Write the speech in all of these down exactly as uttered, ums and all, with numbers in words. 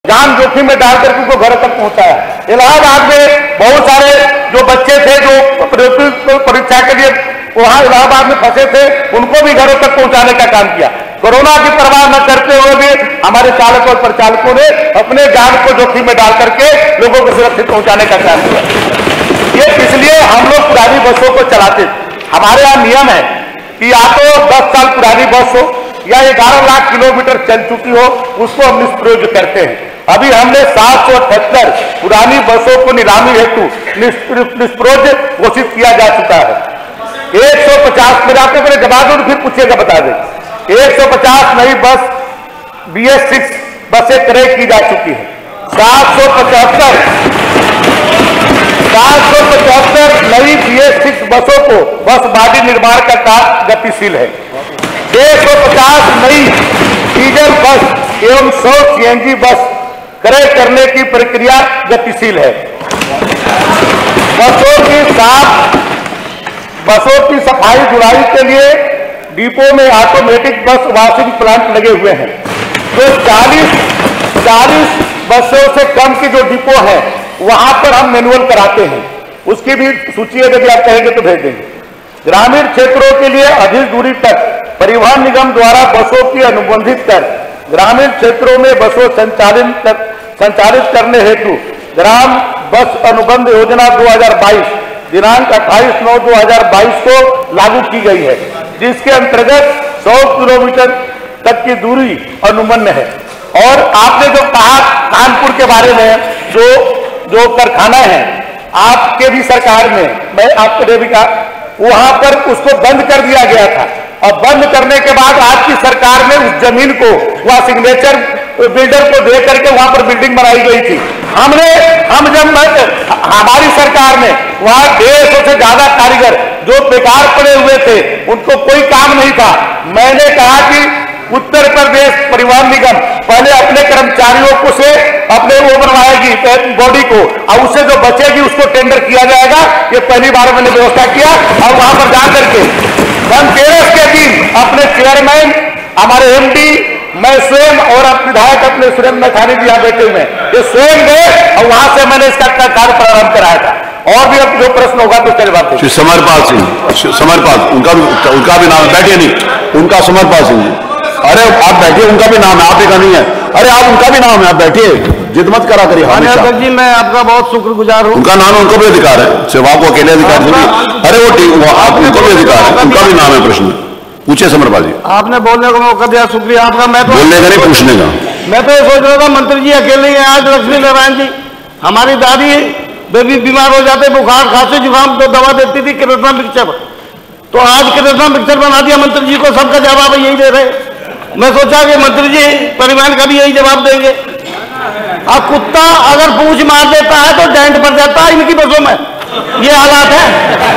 जान जोखिम में डाल करके उनको घर तक पहुंचाया। इलाहाबाद में बहुत सारे जो बच्चे थे जो परीक्षा के लिए वहां इलाहाबाद में फंसे थे, उनको भी घरों तक पहुंचाने का काम किया। कोरोना की परवाह न करते हुए भी हमारे चालक और परिचालकों ने अपने जान को जोखिम में डाल करके लोगों को सुरक्षित पहुंचाने का काम किया। ये इसलिए हम लोग पुरानी बसों को चलाते थे। हमारे यहाँ नियम है कि या तो दस साल पुरानी बस हो या ग्यारह लाख किलोमीटर चल चुकी हो, उसको हम निष्प्रयोज्य करते हैं। अभी हमने सात सौ अठहत्तर पुरानी बसों को नीलामी हेतु निष्प्रयोज्य घोषित किया जा चुका है। एक सौ पचास में आपको मेरे जवाब फिर पूछिएगा बता दें। एक सौ पचास नई बस बी एस सिक्स बसें क्रय की जा चुकी है। सात सौ पचहत्तर सात सौ पचहत्तर नई बी एस सिक्स बसों को बस बॉडी निर्माण का कार्य गतिशील है। एक सौ पचास नई डीजल बस एवं सौ सी एन जी बस क्रय करने की प्रक्रिया गतिशील है। बसों की साफ बसों की सफाई जुलाई के लिए डिपो में ऑटोमेटिक बस वॉशिंग प्लांट लगे हुए हैं। जो चालीस चालीस बसों से कम की जो डिपो है वहां पर हम मैनुअल कराते हैं। उसकी भी सूची है, यदि आप कहेंगे तो भेज देंगे। ग्रामीण क्षेत्रों के लिए अधिक दूरी तक परिवहन निगम द्वारा बसों की अनुबंधित कर ग्रामीण क्षेत्रों में बसों संचालित कर, संचालित करने हेतु ग्राम बस अनुबंध योजना दो हज़ार बाईस दिनांक अट्ठाईस नौ दो हज़ार बाईस को लागू की गई है, जिसके अंतर्गत सौ किलोमीटर तक की दूरी अनुमन्य है। और आपने जो कहा कानपुर के बारे में, जो जो कारखाना है आपके भी सरकार में, मैं आपके भी कहा वहां पर उसको बंद कर दिया गया था। और बंद करने के बाद आपकी सरकार ने उस जमीन को वहां सिग्नेचर बिल्डर को दे करके वहां पर बिल्डिंग बनाई गई थी। हमने हम जब हमारी सरकार ने वहां डेढ़ सौ से ज्यादा कारीगर जो बेकार पड़े हुए थे, उनको कोई काम नहीं था। मैंने कहा कि उत्तर प्रदेश परिवहन निगम पहले अपने कर्मचारियों को से अपने वो बनवाएगी बॉडी को, और उससे जो बचेगी उसको टेंडर किया जाएगा। ये पहली बार मैंने व्यवस्था किया। और वहां पर जाकर के धनतेरस के दिन अपने चेयरमैन, हमारे एम डी, मैं स्वयं और विधायक अपने सुरेंद्र मैथानी जी यहाँ बैठे हुए हैं, ये स्वयं गए और वहां से मैंने इसका कार्य प्रारंभ कराया था। और भी अब जो प्रश्न होगा तो चले बात। श्री समरपाल सिंह, समरपाल उनका भी उनका भी नाम बैठे नहीं, उनका समरपाल सिंह जी। अरे आप बैठिए, उनका भी नाम है, आप का नहीं है। अरे आप उनका भी नाम है, आप बैठिए, जिद मत करा करिए। अध्यक्ष जी मैं आपका बहुत शुक्रगुजार हूँ। उनका नाम है, उनको भी अधिकार है, सिर्फ आपको अकेले अधिकार नहीं। अरे वो ठीक, आप उनको भी अधिकार है, उनका भी नाम है। प्रश्न पूछे समरपाल जी। आपने बोलने को मौका दिया, शुक्रिया आपका। मैं तो बोलने का नहीं, पूछने का। मैं तो ये सोच रहा था मंत्री जी अकेले हैं आज। लक्ष्मी नारायण जी, हमारी दादी बेबी बीमार हो जाते, बुखार खांसी जुकाम, तो दवा देती थी कृष्णा मिक्सचर, तो आज कृष्णा मिक्सचर बना दिया मंत्री जी को। सबका जवाब यही दे रहे। मैं सोचा कि मंत्री जी परिवहन का भी यही जवाब देंगे। अब कुत्ता अगर पूंछ मार देता है तो डेंट पड़ जाता है इनकी बसों में, ये हालात है।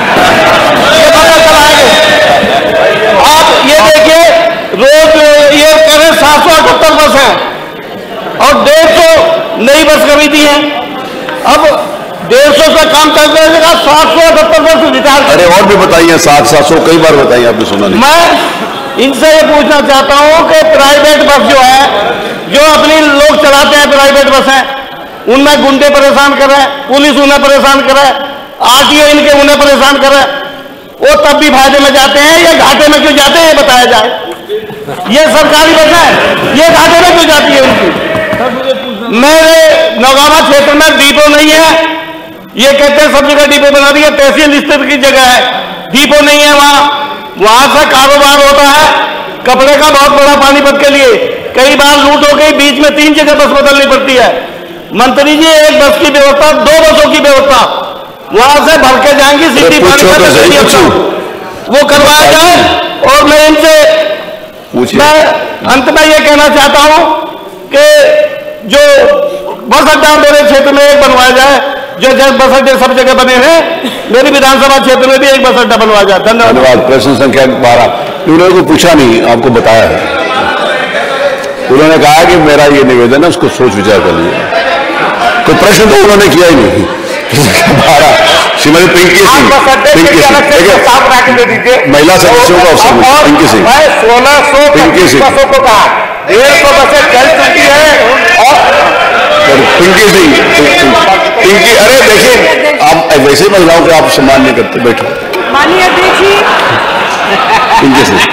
ये पता चला है। आप ये देखिए, रोज ये करें सात सौ अठहत्तर बस है और डेढ़ सौ नई बस खरीदी है। अब डेढ़ सौ से कम कर देगा, सात सौ अठहत्तर बस रिटायर। अरे और भी बताइए, सात सात सौ कई बार बताइए, आपने सुना नहीं। मैं इनसे ये पूछना चाहता हूं कि प्राइवेट बस जो है, जो अपनी लोग चलाते हैं प्राइवेट बस है, उनमें गुंडे परेशान कर रहे हैं, पुलिस उन्हें परेशान कर रहा है, आरटीओ इनके उन्हें परेशान कर रहा है। वो तब भी फायदे में जाते हैं, ये घाटे में क्यों जाते हैं ये बताया जाए। ये सरकारी बस है, ये घाटे में क्यों जाती है उनकी। मेरे नौगावा क्षेत्र में डिपो नहीं है, ये कहते हैं सब जगह डिपो बना दी है, तहसील स्तर की जगह है, डिपो नहीं है वहां। वहां से कारोबार होता है कपड़े का बहुत बड़ा पानीपत के लिए। कई बार लूट हो गई, बीच में तीन जगह बस बदलनी पड़ती है। मंत्री जी एक बस की व्यवस्था, दो बसों की व्यवस्था वहां से भर के जाएंगी सिटी पानीपत, वो करवाया जाए। और मैं इनसे मैं अंत में ये कहना चाहता हूं कि जो बस अड्डा मेरे क्षेत्र में एक बनवाया जाए, जो जब बस अड्डे सब जगह बने हैं, मेरी विधानसभा क्षेत्र में भी एक बस अड्डा बनवाया जाए। धन्यवाद। प्रश्न संख्या बारह, उन्होंने को पूछा नहीं, आपको बताया है। उन्होंने कहा कि मेरा ये निवेदन है, उसको सोच विचार कर लीजिए। तो प्रश्न तो उन्होंने किया ही नहीं। बारह श्रीमती पिंकी सिंह, पिंकी सिंह महिला सदस्यों का अवसर, पिंकी सिंह सोलह सौ पिंकी सिंह बसों को कहा, डेढ़ सौ बसें चल चुकी है और पिंकी सिंह, पिंकी, अरे देखिए आप वैसे महिलाओं को आप सम्मान नहीं करते, बैठो। माननीय अध्यक्ष जी, पिंकी सिंह,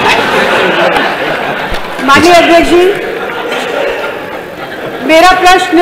माननीय अध्यक्ष जी, मेरा प्रश्न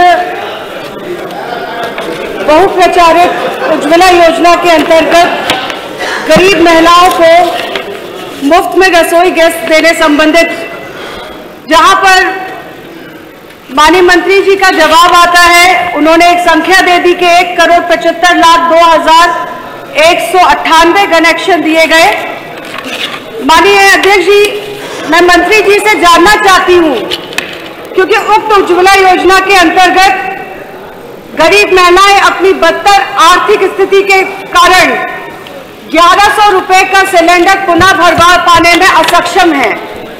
बहुप्रचारित उज्ज्वला योजना के अंतर्गत गरीब महिलाओं को मुफ्त में रसोई गैस देने संबंधित, जहां पर माननीय मंत्री जी का जवाब आता है, उन्होंने एक संख्या दे दी कि एक करोड़ पचहत्तर लाख दो हजार एक सौ अट्ठानवे कनेक्शन दिए गए। माननीय अध्यक्ष जी, मैं मंत्री जी से जानना चाहती हूं, क्योंकि उक्त उज्ज्वला योजना के अंतर्गत गरीब महिलाएं अपनी बदतर आर्थिक स्थिति के कारण ग्यारह सौ रुपए का सिलेंडर पुनः भरवा पाने में असक्षम है।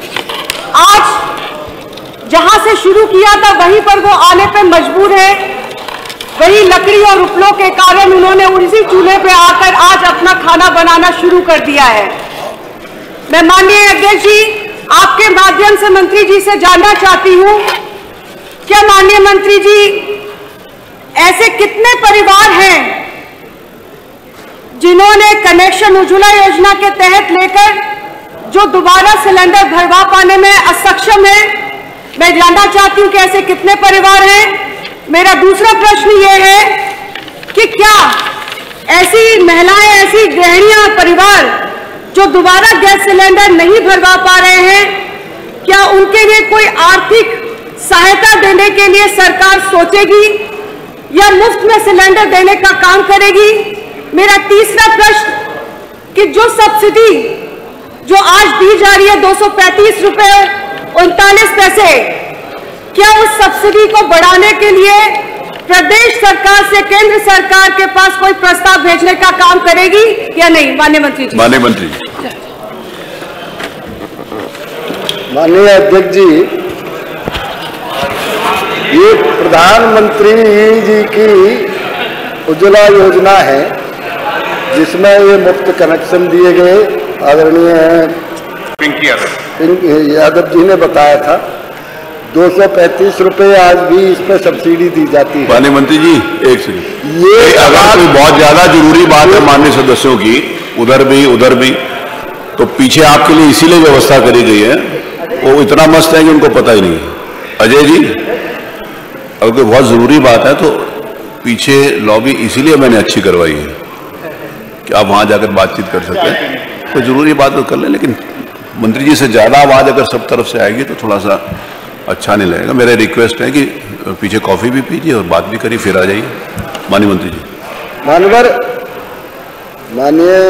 आज जहां से शुरू किया था वहीं पर वो आने पे मजबूर है। वही लकड़ी और उपलों के कारण उन्होंने उसी चूल्हे पे आकर आज अपना खाना बनाना शुरू कर दिया है। मैं माननीय अध्यक्ष जी, आपके माध्यम से मंत्री जी से जानना चाहती हूं, क्या माननीय मंत्री जी ऐसे कितने परिवार हैं जिन्होंने कनेक्शन उज्ज्वला योजना के तहत लेकर जो दोबारा सिलेंडर भरवा पाने में असक्षम है? मैं जानना चाहती हूं कि ऐसे कितने परिवार हैं। मेरा दूसरा प्रश्न ये है कि क्या ऐसी महिलाएं, ऐसी गृहिणियां, परिवार जो दोबारा गैस सिलेंडर नहीं भरवा पा रहे हैं, क्या उनके लिए कोई आर्थिक सहायता देने के लिए सरकार सोचेगी या मुफ्त में सिलेंडर देने का काम करेगी? मेरा तीसरा प्रश्न कि जो सब्सिडी जो आज दी जा रही है दो सौ पैंतीस रुपए उनतालीस पैसे, क्या उस सब्सिडी को बढ़ाने के लिए प्रदेश सरकार से केंद्र सरकार के पास कोई प्रस्ताव भेजने का काम करेगी या नहीं? माननीय मंत्री जी। माननीय मंत्री माननीय अध्यक्ष जी, ये प्रधानमंत्री जी की उज्ज्वला योजना है जिसमें ये मुफ्त कनेक्शन दिए गए। आदरणीय पिंकी यादव यादव जी ने बताया था दो सौ पैंतीस रुपए आज भी इस पर सब्सिडी दी जाती है। माननीय मंत्री जी एक सेकंड, ये अगर कोई बहुत ज्यादा जरूरी बात है माननीय सदस्यों की, उधर भी उधर भी, तो पीछे आपके लिए इसीलिए व्यवस्था करी गई है। वो इतना मस्त है कि उनको पता ही नहीं है। अजय जी, अगर कोई बहुत जरूरी बात है तो पीछे लॉबी इसीलिए मैंने अच्छी करवाई है कि आप वहां जाकर बातचीत कर सकते हैं। कोई जरूरी बात तो कर ले, लेकिन मंत्री जी से ज्यादा आवाज अगर सब तरफ से आएगी तो थोड़ा सा अच्छा नहीं लगेगा। मेरा रिक्वेस्ट है कि पीछे कॉफी भी पीजिए और बात भी करिए, फिर आ जाइए। माननीय मंत्री जी। मानवर माननीय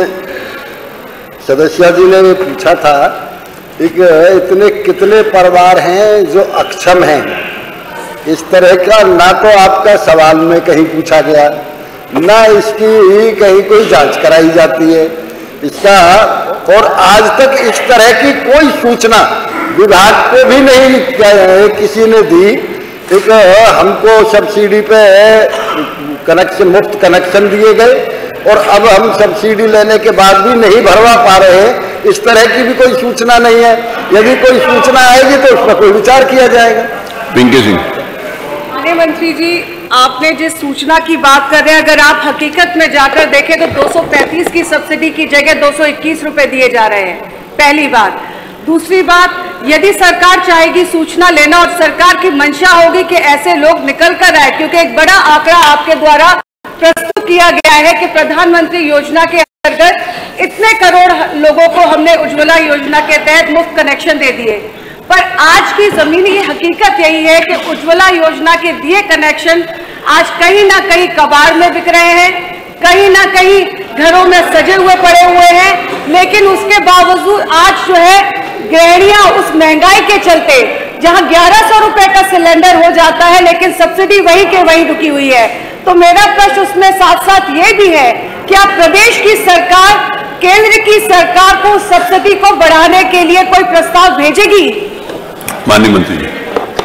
सदस्य जी ने पूछा था एक इतने कितने परिवार हैं जो अक्षम हैं, इस तरह का ना तो आपका सवाल में कहीं पूछा गया, ना इसकी कहीं कोई जांच कराई जाती है इसका, और आज तक इस तरह की कोई सूचना विभाग को भी नहीं किसी ने दी। एक हमको सब्सिडी पे कनेक्शन, मुफ्त कनेक्शन दिए गए और अब हम सब्सिडी लेने के बाद भी नहीं भरवा पा रहे हैं, इस तरह की भी कोई सूचना नहीं है। यदि कोई सूचना आएगी तो उस पर कोई विचार किया जाएगा। पिंकी सिंह। माननीय मंत्री जी, आपने जिस सूचना की बात कर रहे हैं, अगर आप हकीकत में जाकर देखें तो दो सौ पैंतीस की सब्सिडी की जगह दो सौ इक्कीस रुपए दिए जा रहे हैं, पहली बात। दूसरी बात, यदि सरकार चाहेगी सूचना लेना और सरकार की मंशा होगी कि ऐसे लोग निकल कर आए, क्योंकि एक बड़ा आंकड़ा आपके द्वारा प्रस्तुत किया गया है कि प्रधानमंत्री योजना के अंतर्गत इतने करोड़ लोगों को हमने उज्ज्वला योजना के तहत मुफ्त कनेक्शन दे दिए, पर आज की जमीनी हकीकत यही है कि उज्ज्वला योजना के दिए कनेक्शन आज कहीं ना कहीं कबाड़ में बिक रहे हैं, कहीं ना कहीं घरों में सजे हुए पड़े हुए हैं। लेकिन उसके बावजूद आज जो है गृहिणियां उस महंगाई के चलते, जहां ग्यारह सौ रुपए का सिलेंडर हो जाता है लेकिन सब्सिडी वहीं के वहीं रुकी हुई है। तो मेरा प्रश्न उसमें साथ साथ ये भी है, क्या प्रदेश की सरकार केंद्र की सरकार को सब्सिडी को बढ़ाने के लिए कोई प्रस्ताव भेजेगी? माननीय मंत्री जी।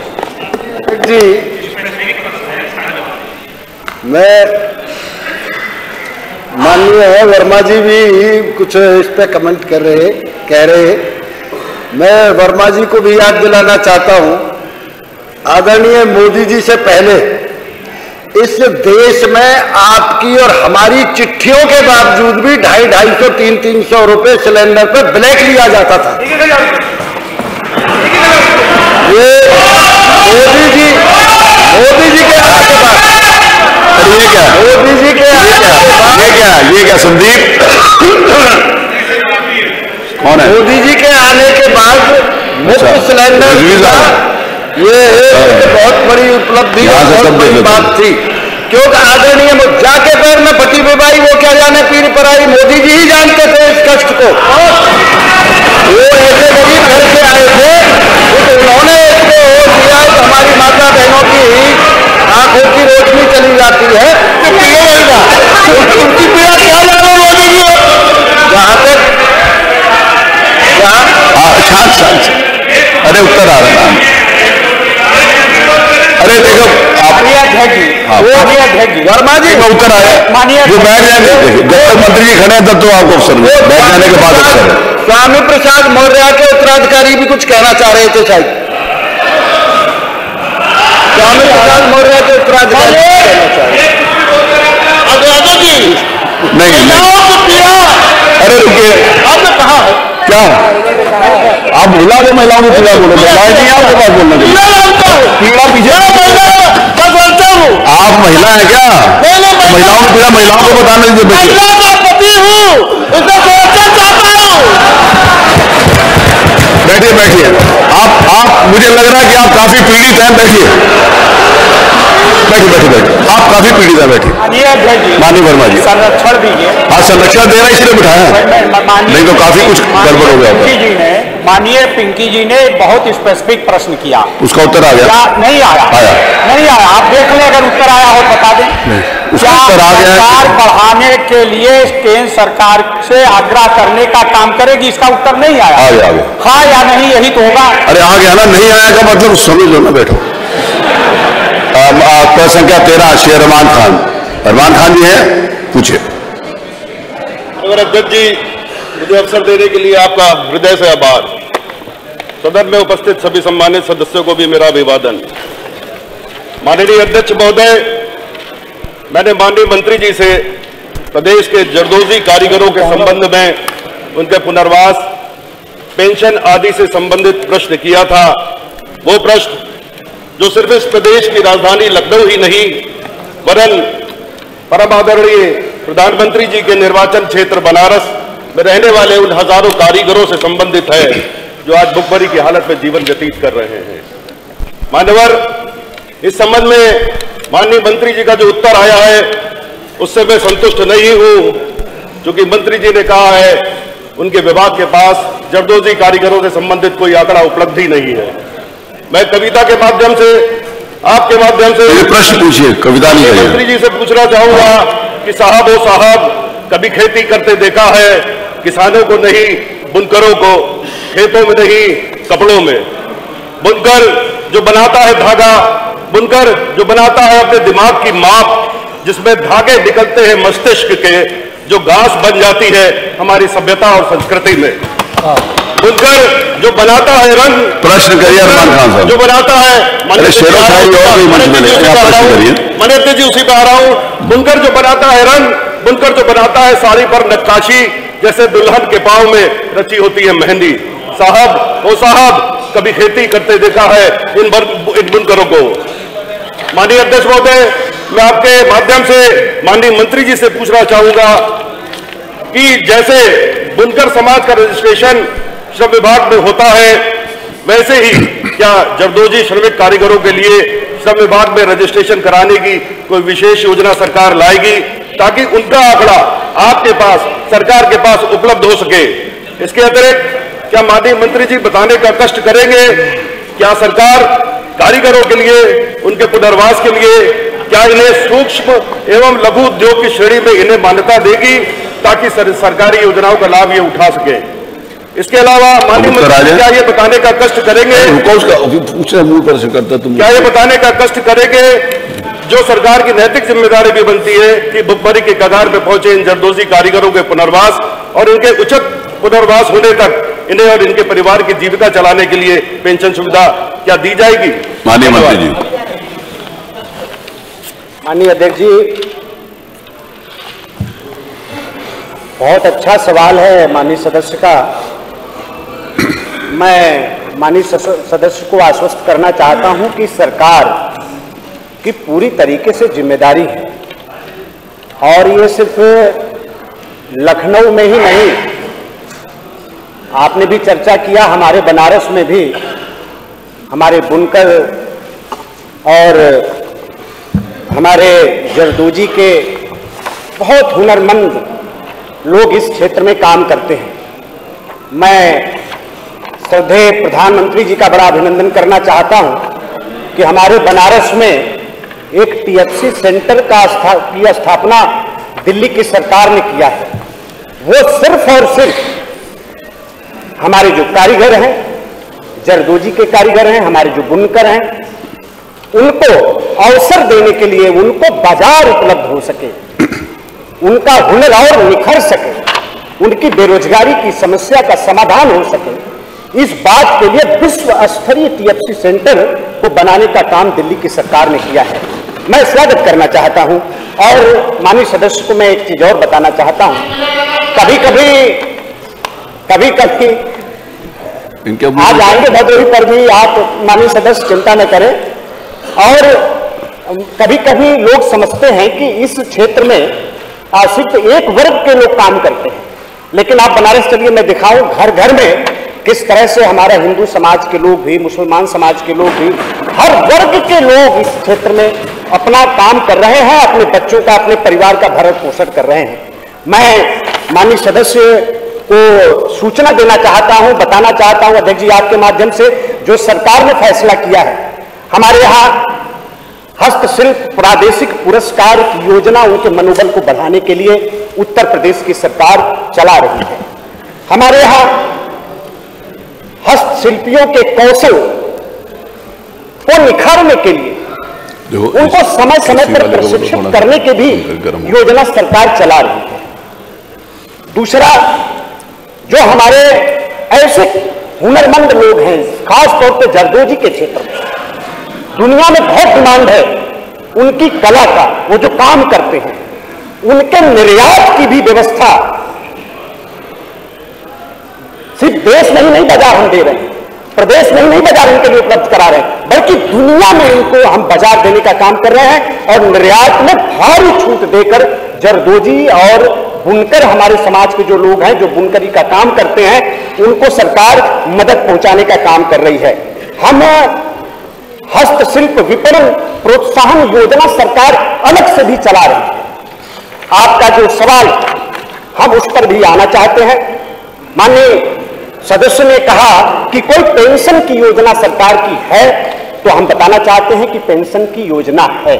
जी, मैं माननीय वर्मा जी भी कुछ इस पे कमेंट कर रहे कह रहे मैं वर्मा जी को भी याद दिलाना चाहता हूं, आदरणीय मोदी जी से पहले इस देश में आपकी और हमारी चिट्ठियों के बावजूद भी ढाई ढाई सौ तीन तीन सौ रुपए सिलेंडर पर ब्लैक लिया जाता था। ये मोदी जी मोदी जी के आने के बाद ये क्या मोदी जी के आने के बाद ये क्या ये क्या संदीप कौन है? मोदी जी के आने के बाद मुफ्त सिलेंडर ये एक बहुत बड़ी उपलब्धि बहुत बड़ी बात थी, क्योंकि आदरणीय जाके पैर में पटी बेबाई वो क्या जाने पीर पर आई, मोदी जी ही जानते थे इस कष्ट को। वो ऐसे गरीब घर से आए थे तो उन्होंने इसको दिया तो हमारी माता बहनों की आंखों की रोशनी चली जाती है कि पिएगा उनकी पीड़ा क्या जानो मोदी जी। जहां तक अरे उत्तर आ रहा है। अरे देखो आप वर्मा जी मैं उत्तर आया जो बैठ जाएंगे, जब तक मंत्री जी खड़े हैं तब तो आपको अवसर मिले, बैठ जाने के बाद अवसर है। स्वामी प्रसाद मौर्य के उत्तराधिकारी भी कुछ कहना चाह रहे थे शायद। स्वामी प्रसाद मौर्य के उत्तराधिकारी कहना चाह रहे नहीं नहीं अरे रुकिए आपने कहा है क्या आप भुला दो महिलाओं को पीड़ा बोलो, महिलाएं नहीं आपके पास बोलना चाहिए। पीड़ा पीछे आप महिला है क्या? महिलाओं की पीड़ा महिलाओं को बताने दीजिए। महिला का पति हूँ, इसे सोचना चाहता हूँ। बैठिए बैठिए आप आप मुझे लग रहा है कि आप काफी पीड़ित हैं। बैठिए बैठिए बैठिए बैठिए आप काफी पीड़ित हैं। बैठिए माननीय वर्मा जी संरक्षण दीजिए। हाँ संरक्षण दे रहा है इसलिए बिठाया, नहीं तो काफी कुछ गड़बड़ हो गया। पिंकी जी ने माननीय पिंकी जी ने बहुत स्पेसिफिक प्रश्न किया, उसका उत्तर आ गया? नहीं आया आया नहीं आया आप देख लें, अगर उत्तर आया हो बता दें। उसका उत्तर आ गया। सरकार बढ़ाने के लिए केंद्र सरकार से आग्रह करने का काम करेगी, इसका उत्तर नहीं आया। आ गया आ गया हाँ या नहीं यही तो होगा। अरे आ गया ना, नहीं आया का मतलब समझ लो ना। बैठो आपका संख्या तेरह श्री अरमान खान। अरमान खान जी हैं, पूछिए। अध्यक्ष जी मुझे अवसर देने के लिए आपका हृदय से आभार। सदन में उपस्थित सभी सम्मानित सदस्यों को भी मेरा अभिवादन। माननीय अध्यक्ष महोदय, मैंने माननीय मंत्री जी से प्रदेश के जरदोजी कारीगरों के संबंध में उनके पुनर्वास, पेंशन आदि से संबंधित प्रश्न किया था। वो प्रश्न जो सिर्फ इस प्रदेश की राजधानी लखनऊ ही नहीं वरन परम आदरणीय प्रधानमंत्री जी के निर्वाचन क्षेत्र बनारस में रहने वाले उन हजारों कारीगरों से संबंधित है जो आज भुखमरी की हालत में जीवन व्यतीत कर रहे हैं। मान्यवर, इस संबंध में माननीय मंत्री जी का जो उत्तर आया है उससे मैं संतुष्ट नहीं हूं, क्योंकि मंत्री जी ने कहा है उनके विभाग के पास जरदोजी कारीगरों से संबंधित कोई आंकड़ा उपलब्धि नहीं है। मैं कविता के माध्यम से आपके माध्यम से प्रश्न पूछिए, कविता नहीं। मंत्री जी से पूछना चाहूंगा कि साहब ओ साहब, कभी खेती करते देखा है किसानों को नहीं बुनकरों को, खेतों में नहीं कपड़ों में। बुनकर जो बनाता है धागा, बुनकर जो बनाता है अपने दिमाग की माप, जिसमें धागे निकलते हैं मस्तिष्क के, जो घास बन जाती है हमारी सभ्यता और संस्कृति में। बुनकर जो बनाता है रंग, प्रश्न करिए अरमान खान साहब। जो बनाता है मनित जी उसी पे आ रहा हूं। बुनकर जो बनाता है रंग, बुनकर जो बनाता है साड़ी पर नक्काशी, जैसे दुल्हन के पांव में रची होती है मेहंदी। साहब ओ साहब, कभी खेती करते देखा है इन इन बुनकरों को। माननीय अध्यक्ष महोदय, मैं आपके माध्यम से माननीय मंत्री जी से पूछना चाहूंगा कि जैसे बुनकर समाज का रजिस्ट्रेशन श्रम विभाग में होता है, वैसे ही क्या जरदोजी श्रमिक कारीगरों के लिए श्रम विभाग में रजिस्ट्रेशन कराने की कोई विशेष योजना सरकार लाएगी, ताकि उनका आंकड़ा आपके पास, सरकार के पास उपलब्ध हो सके। इसके अतिरिक्त क्या माननीय मंत्री जी बताने का कष्ट करेंगे, क्या सरकार कारीगरों के लिए, उनके पुनर्वास के लिए क्या इन्हें सूक्ष्म एवं लघु उद्योग की श्रेणी में इन्हें मान्यता देगी, ताकि सर, सरकारी योजनाओं का लाभ ये उठा सके। इसके अलावा माननीय मंत्री क्या ये बताने का कष्ट करेंगे, मूल प्रश्न करता तुम क्या ये बताने का कष्ट करेंगे, जो सरकार की नैतिक जिम्मेदारी भी बनती है कि भुखमरी के कगार पे पहुंचे इन जरदोजी कारीगरों के पुनर्वास और इनके उचित पुनर्वास होने तक इन्हें और इनके परिवार की जीविका चलाने के लिए पेंशन सुविधा क्या दी जाएगी? माननीय मंत्री जी। माननीय अध्यक्ष जी, बहुत अच्छा सवाल है माननीय सदस्य का। मैं माननीय सदस्य को आश्वस्त करना चाहता हूं कि सरकार की पूरी तरीके से जिम्मेदारी है, और ये सिर्फ लखनऊ में ही नहीं, आपने भी चर्चा किया, हमारे बनारस में भी हमारे बुनकर और हमारे जरदोजी के बहुत हुनरमंद लोग इस क्षेत्र में काम करते हैं। मैं श्रद्धेय प्रधानमंत्री जी का बड़ा अभिनंदन करना चाहता हूं कि हमारे बनारस में एक टीएफसी सेंटर का स्था, की स्थापना दिल्ली की सरकार ने किया है। वो सिर्फ और सिर्फ हमारे जो कारीगर हैं, जरदोजी के कारीगर हैं, हमारे जो बुनकर हैं, उनको अवसर देने के लिए, उनको बाजार उपलब्ध हो सके, उनका हुनर और निखर सके, उनकी बेरोजगारी की समस्या का समाधान हो सके, इस बात के लिए विश्व स्तरीय टीएफसी सेंटर को बनाने का काम दिल्ली की सरकार ने किया है। मैं स्वागत करना चाहता हूं। और माननीय सदस्य को मैं एक चीज और बताना चाहता हूं, कभी कभी कभी कभी आज आएंगे भदोही पर भी, आप माननीय सदस्य चिंता न करें। और कभी कभी लोग समझते हैं कि इस क्षेत्र में सिर्फ एक वर्ग के लोग काम करते हैं, लेकिन आप बनारस चलिए, मैं दिखाऊं घर घर में किस तरह से हमारा हिंदू समाज के लोग भी, मुसलमान समाज के लोग भी, हर वर्ग के लोग इस क्षेत्र में अपना काम कर रहे हैं, अपने बच्चों का, अपने परिवार का भरण पोषण कर रहे हैं। मैं माननीय सदस्य को सूचना देना चाहता हूं, बताना चाहता हूं अध्यक्ष जी आपके माध्यम से, जो सरकार ने फैसला किया है, हमारे यहाँ हस्तशिल्प प्रादेशिक पुरस्कार की योजना उनके मनोबल को बढ़ाने के लिए उत्तर प्रदेश की सरकार चला रही है। हमारे यहाँ हस्तशिल्पियों के कौशल को निखारने के लिए उनको समय समय पर प्रशिक्षित करने की भी योजना सरकार चला रही है। दूसरा, जो हमारे ऐसे हुनरमंद लोग हैं, खासतौर पर जरदोजी के क्षेत्र में दुनिया में बहुत डिमांड है उनकी कला का, वो जो काम करते हैं, उनके निर्यात की भी व्यवस्था सिर्फ देश में ही नहीं, बाजार हम दे रहे हैं, प्रदेश में ही नहीं बाजार उनके लिए उपलब्ध करा रहे हैं, बल्कि दुनिया में इनको हम बाजार देने का काम कर रहे हैं। और निर्यात में भारी छूट देकर जरदोजी और बुनकर, हमारे समाज के जो लोग हैं जो बुनकरी का काम करते हैं, उनको सरकार मदद पहुंचाने का काम कर रही है। हम हस्तशिल्प विपणन प्रोत्साहन योजना सरकार अलग से भी चला रही है। आपका जो सवाल, हम उस पर भी आना चाहते हैं। माननीय सदस्य ने कहा कि कोई पेंशन की योजना सरकार की है, तो हम बताना चाहते हैं कि पेंशन की योजना है।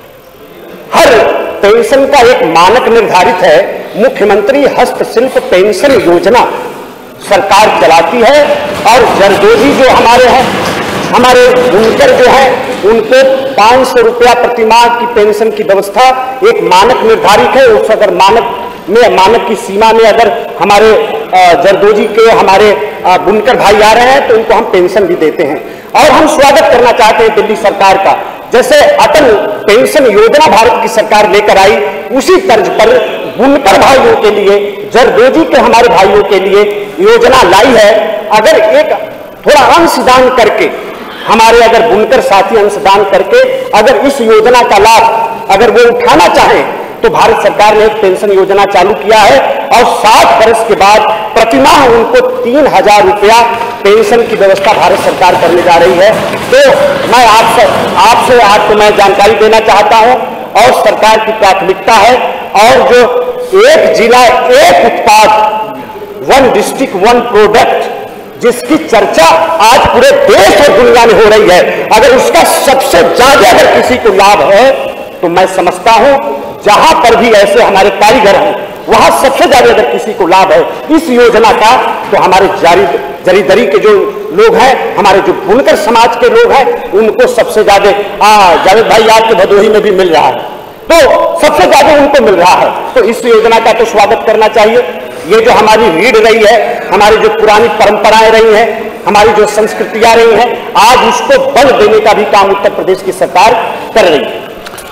हर पेंशन का एक मानक निर्धारित है। मुख्यमंत्री हस्तशिल्प पेंशन योजना सरकार चलाती है, और जरदोजी जो हमारे हैं, हमारे बुनकर जो है, उनको पांच सौ रुपया प्रति माह की पेंशन की व्यवस्था एक मानक निर्धारित है। उस अगर मानक में, मानक की सीमा में अगर हमारे जरदोजी के, हमारे बुनकर भाई आ रहे हैं, तो उनको हम पेंशन भी देते हैं। और हम स्वागत करना चाहते हैं दिल्ली सरकार का, जैसे अटल पेंशन योजना भारत की सरकार लेकर आई, उसी तर्ज पर बुनकर भाइयों के लिए, जरदोजी के हमारे भाइयों के लिए योजना लाई है। अगर एक थोड़ा अंशदान करके, हमारे अगर बुनकर साथी अंशदान करके अगर इस योजना का लाभ अगर वो उठाना चाहें, तो भारत सरकार ने एक पेंशन योजना चालू किया है, और सात वर्ष के बाद प्रतिमाह उनको तीन हजार रुपया पेंशन की व्यवस्था भारत सरकार करने जा रही है। तो मैं आपसे आपसे आपको मैं जानकारी देना चाहता हूं, और सरकार की प्राथमिकता है, और जो एक जिला एक उत्पाद, वन डिस्ट्रिक्ट वन प्रोडक्ट, जिसकी चर्चा आज पूरे देश और दुनिया में हो रही है, अगर उसका सबसे ज्यादा अगर किसी को लाभ है, तो मैं समझता हूं जहां पर भी ऐसे हमारे कारीगर हैं, वहां सबसे ज्यादा अगर किसी को लाभ है इस योजना का, तो हमारे जारी जरीदरी के जो लोग हैं, हमारे जो बुनकर समाज के लोग हैं, उनको सबसे ज्यादा, जावेद भाई आपके भदोही में भी मिल रहा है, तो सबसे ज्यादा उनको मिल रहा है। तो इस योजना का तो स्वागत करना चाहिए। ये जो हमारी रीढ़ रही है, हमारी जो पुरानी परंपराएं रही हैं, हमारी जो संस्कृतियां रही हैं, आज उसको बल देने का भी काम उत्तर प्रदेश की सरकार कर रही है।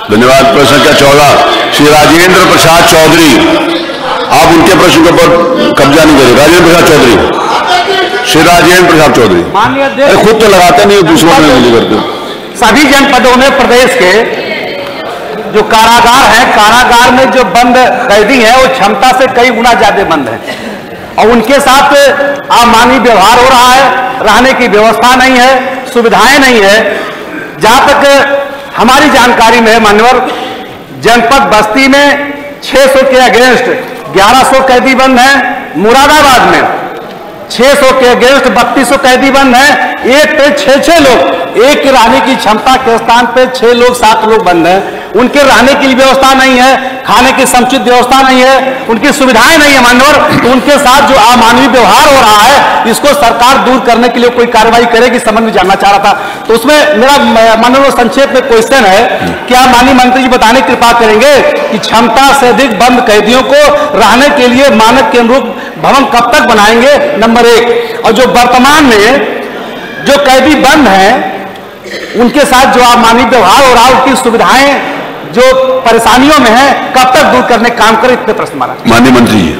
धन्यवाद। प्रश्न संख्या चौदह श्री राजेंद्र प्रसाद चौधरी, आप उनके प्रश्न के ऊपर कब्जा नहीं करें। राजेंद्र प्रसाद चौधरी, श्री राजेंद्र प्रसाद चौधरी। अरे खुद तो लगाते नहीं, दूसरों में नहीं करते। सभी जनपदों में प्रदेश के जो कारागार हैं, कारागार में जो बंद कैदी हैं वो क्षमता से कई गुना ज्यादा बंद हैं और उनके साथ अमानवीय व्यवहार हो रहा है, रहने की व्यवस्था नहीं है, सुविधाएं नहीं है। जहां तक हमारी जानकारी में मान्यवर, जनपद बस्ती में छह सौ के अगेंस्ट ग्यारह सौ कैदी बंद हैं, मुरादाबाद में छह सौ के अगेंस्ट बत्तीस सौ कैदी बंद हैं। एक पे छह छह लोग, एक की रहने की क्षमता के स्थान पे छह लोग सात लोग बंद हैं। उनके रहने की व्यवस्था नहीं है, खाने की समुचित व्यवस्था नहीं है, उनकी सुविधाएं नहीं है मान्यवर। तो उनके साथ जो अमानवीय व्यवहार हो रहा है, इसको सरकार दूर करने के लिए कोई कार्रवाई करेगी, समझ में जानना चाह रहा था। तो उसमें मेरा मान्यवर संक्षेप में क्वेश्चन है, क्या माननीय मंत्री जी बताने की कृपा करेंगे कि क्षमता से अधिक बंद कैदियों को रहने के लिए मानक के अनुरूप भवन कब तक बनाएंगे, नंबर एक। और जो वर्तमान में जो कैदी बंद हैं उनके साथ जो अमानवीय व्यवहार हो रहा है, उनकी सुविधाएं जो परेशानियों में है, कब तक दूर करने का काम करें, इतने प्रश्न माना। माननीय मंत्री जी।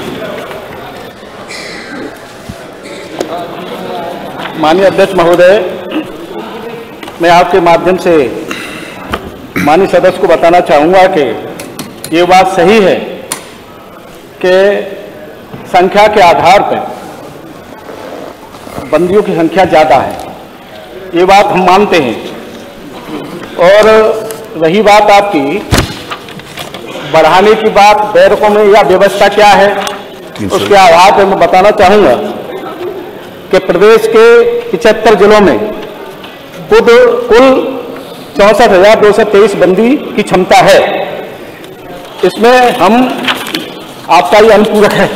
माननीय अध्यक्ष महोदय, मैं आपके माध्यम से माननीय सदस्य को बताना चाहूंगा कि ये बात सही है कि संख्या के आधार पर बंदियों की संख्या ज़्यादा है, ये बात हम मानते हैं। और रही बात आपकी बढ़ाने की बात, बैरकों में या व्यवस्था क्या है, उसके आधार पर मैं बताना चाहूँगा कि प्रदेश के पिछहत्तर जिलों में खुद कुल चौंसठ हजार दो सौ तेईस बंदी की क्षमता है। इसमें हम आपका ये अनुपूरक है,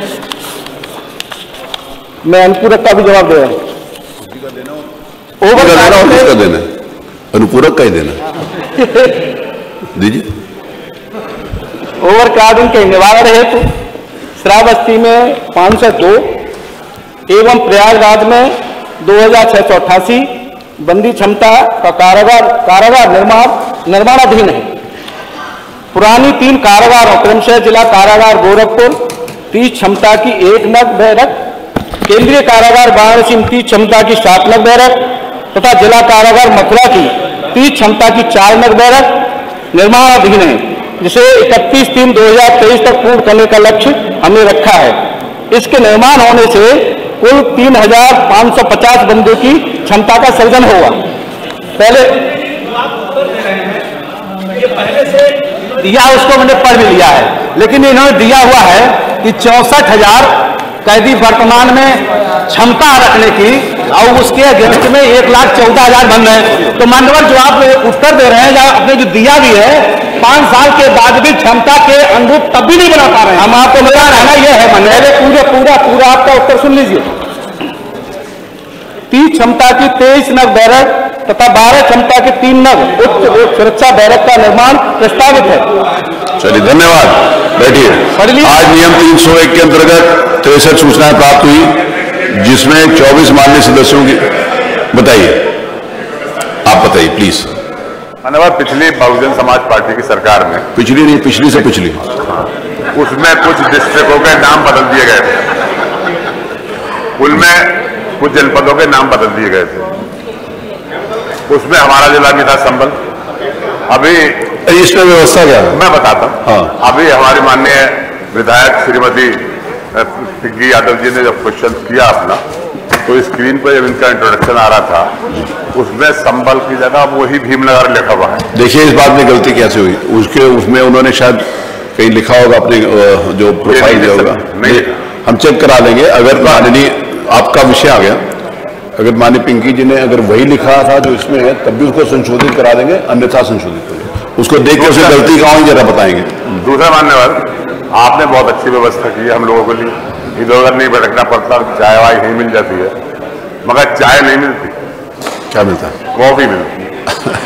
मैं अनुपूरक का भी जवाब दे रहा हूँ। ओवर देना, अनुपूरक का ही देना दीजिए। ओवर क्राउडिंग के निवारण हेतु श्रावस्ती में पाँच सौ दो एवं प्रयागराज में दो हजार छह सौ अट्ठासी बंदी क्षमता का कारागार कारागार निर्माण निर्माणाधीन है। पुरानी तीन कारागारों क्रमशः जिला कारागार गोरखपुर तीस क्षमता की एक नग बैरक, केंद्रीय कारागार वाराणसी में तीस क्षमता की सात नग बैरक तथा जिला कारागार मथुरा की तीस क्षमता की चार नग बैरक निर्माणाधीन है, जिसे इकतीस तीन दो हजार तेईस तक पूर्ण करने का लक्ष्य हमने रखा है। इसके निर्माण होने से कुल तीन हजार पाँच सौ पचास बंदियों की क्षमता का सृजन होगा। पहले पहले से दिया उसको मैंने पढ़ भी लिया है, लेकिन इन्होंने दिया हुआ है कि चौसठ हजार कैदी वर्तमान में क्षमता रखने की और उसके अगेंस्ट में एक लाख चौदह हजार बंद है। तो मान्यवर जो आप उत्तर दे रहे हैं, या आपने जो दिया भी है, पांच साल के बाद भी क्षमता के अनुरूप तब भी नहीं बना पा रहे हैं। हम आपको बता रहे हैं ना, ये है मैंने पूरे पूरा पूरा आपका उत्तर सुन लीजिए। तीस क्षमता की तेईस नग बैरक तथा बारह क्षमता की तीन नग उच्च सुरक्षा बैरक का निर्माण प्रस्तावित है। चलिए धन्यवाद, बैठिए। आज नियम तीन सौ एक के अंतर्गत तिरसठ सूचनाएं प्राप्त हुई, जिसमें चौबीस माननीय सदस्यों की। बताइए, आप बताइए प्लीज। माननीय पिछली बहुजन समाज पार्टी की सरकार में, पिछली नहीं, पिछली से पिछली, उसमें कुछ डिस्ट्रिक्टों के नाम बदल दिए गए थे, उनमें कुछ जनपदों के नाम बदल दिए गए थे। उसमें हमारा जिला भी था संबल। अभी इसमें व्यवस्था क्या है मैं बताता हूँ। हाँ। अभी हमारी माननीय विधायक श्रीमती पिंकी यादव जी ने जब क्वेश्चन किया अपना, तो स्क्रीन पर जब इनका इंट्रोडक्शन आ रहा था, उसमें संबल की जगह वही भीमनगर लिखा हुआ है। देखिए इस बात में गलती कैसे हुई, उसके उसमें उन्होंने शायद कहीं लिखा होगा अपने जो प्रोफाइल जो होगा, नहीं हम चेक करा लेंगे। अगर माननीय आपका विषय आ गया, अगर माननीय पिंकी जी ने अगर वही लिखा था जो इसमें है, तब भी उसको संशोधित करा देंगे, अन्यथा संशोधित करेंगे। उसको देख के उसे गलती कहाँ हुई जरा बताएंगे। दूसरा मान्यवर, आपने बहुत अच्छी व्यवस्था की है हम लोगों के लिए, इधर उधर नहीं भटकना पड़ता, चाय वाय नहीं मिल जाती है, मगर चाय नहीं मिलती। क्या मिलता है? कॉफी मिलती है।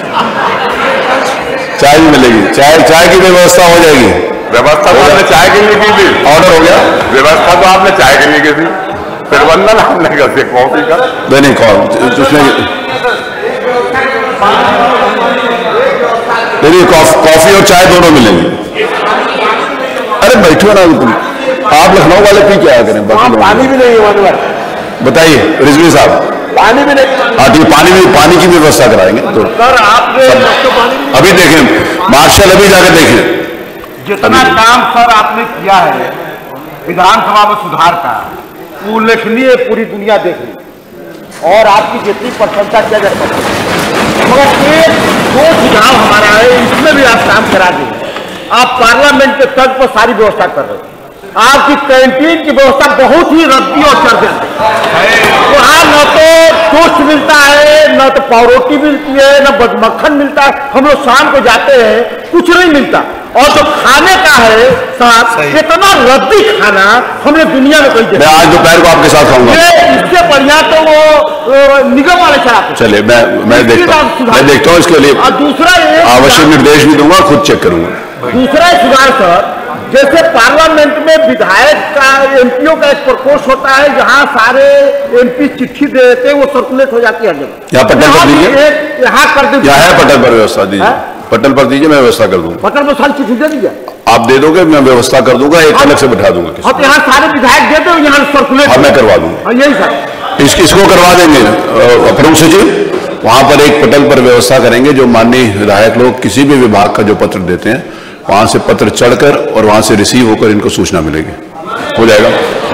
चाय भी मिलेगी, चाय चाय की व्यवस्था हो जाएगी। व्यवस्था तो आपने चाय के लिए की थी, ऑर्डर हो गया। व्यवस्था तो आपने चाय के लिए की थी, प्रबंधन हमने कर दिया कॉफी का। नहीं कॉल उसने नहीं, कॉफी और चाय दोनों मिलेंगे। अरे बैठो ना तुम, आप लखनऊ वाले पी के आया करें, बाकी पानी भी नहीं है। बताइए रिजवी साहब, पानी भी नहीं। हाँ ठीक, पानी भी, पानी की व्यवस्था कराएंगे तो सर आपने अभी देखें, मार्शल अभी जाकर देखें जितना काम सर आपने किया है विधानसभा में सुधार का, वो उल्लेखनीय पूरी दुनिया देख रही और आपकी जितनी प्रशंसा किया जा सकती है, मगर एक दो सुझाव हमारा है, इसमें भी आप काम करा दें। आप पार्लियामेंट के तर्ज पर सारी व्यवस्था कर रहे हैं, आपकी कैंटीन की व्यवस्था बहुत ही रद्दी और चर्चा है। वहाँ न तो टोस्ट मिलता है, न तो पावरोटी मिलती है, न मक्खन मिलता है। हम लोग शाम को जाते हैं, कुछ नहीं मिलता। और जो खाने का है साहब, इतना रद्दी खाना हमने दुनिया में कोई देखा। मैं आज दोपहर को आपके साथ खाऊंगा। इससे बढ़िया तो वो निगम वाले चलाते। चलिए मैं मैं देखता हूँ मैं देखता हूँ इसके लिए और दूसरा आवश्यक निर्देश भी दूंगा, खुद चेक करूंगा। दूसरा सुधार सर, जैसे पार्लियामेंट में विधायक का एमपीओ का एक प्रकोष्ठ होता है, जहां सारे एमपी चिट्ठी दे देते हैं, वो सर्कुलेट हो जाती है। यहाँ पटल पर दीजिए, यहाँ कर दीजिए, यहाँ है पटल पर व्यवस्था दीजिए, पटल पर दीजिए, मैं व्यवस्था कर दूंगा। पटल पर सारी चिट्ठी दे दीजिए, आप दे दोगे, मैं व्यवस्था कर दूंगा, एक अलग से बैठा दूंगा। और यहाँ सारे विधायक देते हो, यहाँ सर्कुलेट। हाँ मैं करवा दूंगा, यही सर इस इसको करवा देंगे। प्रमुख सचिव वहां पर एक पटल पर व्यवस्था करेंगे, जो माननीय विधायक लोग किसी भी विभाग का जो पत्र देते हैं, वहां से पत्र चढ़कर और वहां से रिसीव होकर इनको सूचना मिलेगी, हो जाएगा।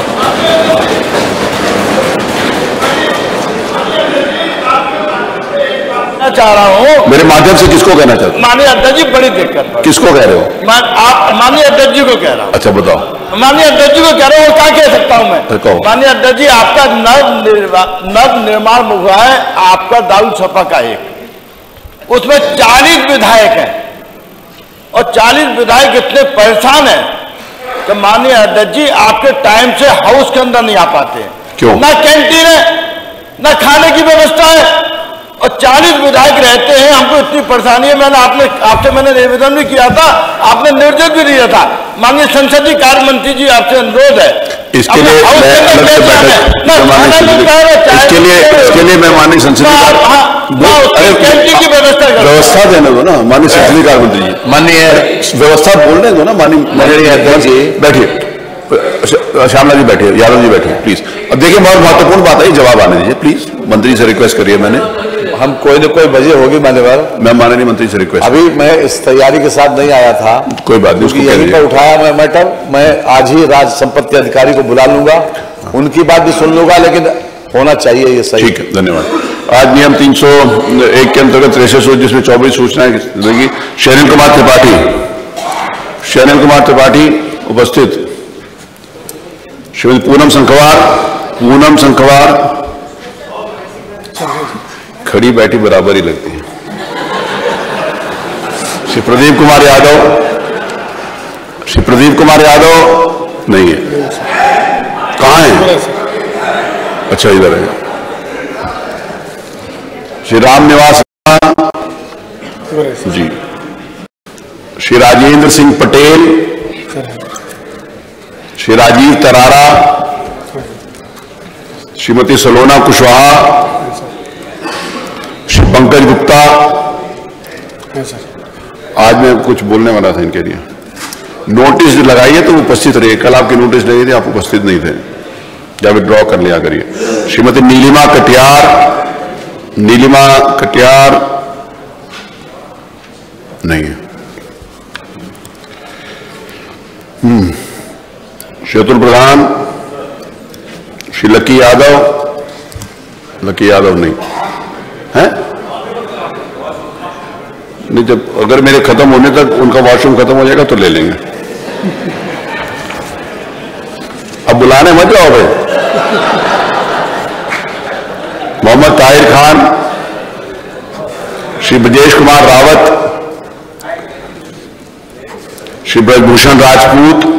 चाह रहा हूँ मेरे माध्यम से किसको कहना चाहते हो? माननीय अध्यक्ष जी, बड़ी दिक्कत। किसको कह रहे हो? मान, आप माननीय अध्यक्ष जी को कह रहा हूँ। अच्छा बताओ। माननीय अध्यक्ष जी को कह रहा हूँ, क्या कह सकता हूँ मैं? कहो। माननीय अध्यक्ष जी, आपका नव नव निर्माण हुआ है, आपका दारू छपा का एक, उसमें चालीस विधायक हैं और चालीस विधायक इतने परेशान हैं कि माननीय अध्यक्ष जी आपके टाइम से हाउस के अंदर नहीं आ पाते। क्यों? ना कैंटीन है, ना खाने की व्यवस्था है, और चालीस विधायक रहते हैं। हमको इतनी परेशानी है। मैंने आपने आपसे मैंने निवेदन भी किया था, आपने निर्देश भी दिया था। माननीय संसदीय कार्य मंत्री जी, आपसे अनुरोध है, इसके लिए मैं अलग से बैठक इसके लिए इसके लिए मैं माननीय संसदीय कैंटीन की व्यवस्था व्यवस्था देने दो ना माननीय संसदीय कार्य मंत्री जी, माननीय व्यवस्था बोलने दो ना माननीय अध्यक्ष जी। बैठिए श्यामला जी, बैठिए, यादव जी बैठिए प्लीज। अब देखिए बहुत महत्वपूर्ण बात है, जवाब आने दीजिए प्लीज। मंत्री से रिक्वेस्ट करिए, मैंने हम कोई न कोई वजह होगी मान्यवर। मैं माननीय मंत्री से रिक्वेस्ट, अभी मैं इस तैयारी के साथ नहीं आया था, कोई बात नहीं, उसको यहीं पर उठाया मैं मैटर। मैं आज ही राज संपत्ति अधिकारी को बुला लूंगा, उनकी बात भी सुन लूंगा, लेकिन होना चाहिए ये सही। ठीक है, धन्यवाद। आज नियम तीन सौ एक के अंतर्गत तिरसठ जिसमें चौबीस सूचनाएं देगी। शैलेंद्र कुमार त्रिपाठी, शैलेंद्र कुमार त्रिपाठी उपस्थित। श्रीमती पूनम संखवार, पूनम संखवार खड़ी बैठी बराबर ही लगती है। श्री प्रदीप कुमार यादव, श्री प्रदीप कुमार यादव नहीं है, कहाँ है? अच्छा इधर है। श्री राम निवास जी, श्री राजेंद्र सिंह पटेल, श्री राजीव तरारा, श्रीमती सलोना कुशवाहा, श्री पंकज गुप्ता। आज मैं कुछ बोलने वाला था इनके लिए। नोटिस लगाइए तो उपस्थित रहिए। कल आपकी नोटिस लगी थी, आप उपस्थित नहीं थे, या विड्रॉ कर लिया करिए। श्रीमती नीलिमा कटियार, नीलिमा कटियार नहीं है। हम्म शत्रुघ्न प्रधान, श्री लकी यादव, लकी यादव नहीं है। नहीं, जब अगर मेरे खत्म होने तक उनका वॉशरूम खत्म हो जाएगा तो ले लेंगे। अब बुलाने मत जाओ भाई। मोहम्मद ताहिर खान, श्री ब्रजेश कुमार रावत, श्री ब्रजभूषण राजपूत,